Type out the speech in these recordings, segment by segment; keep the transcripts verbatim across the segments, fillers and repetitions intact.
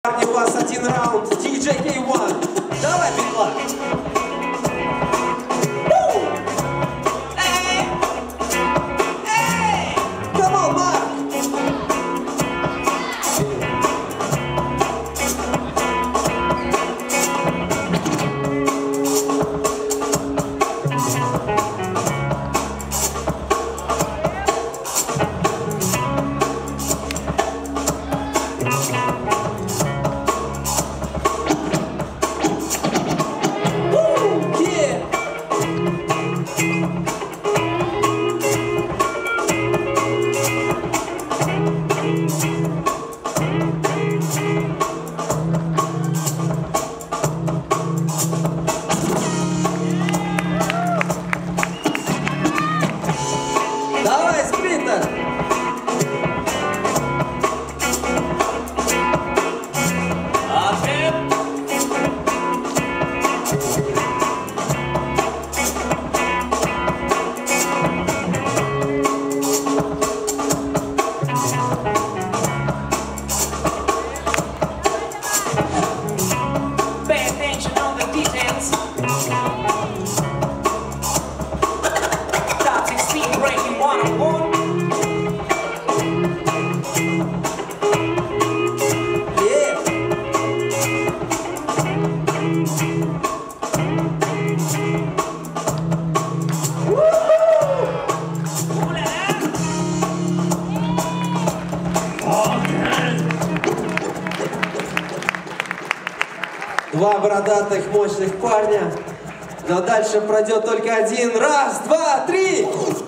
Парни, у вас один раунд. ди джей кей один. Давай, петла. Come on, Mark. Давай, Splinter! Ответ! Pay attention on the details. Top sixteen breaking one on one. Yeah. Два бородатых мощных парня. Но дальше пройдет только один. Раз, два, три.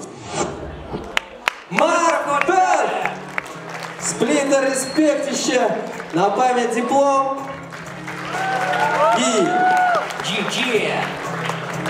Марк Белл! Сплинтер, респект еще. На память диплом. И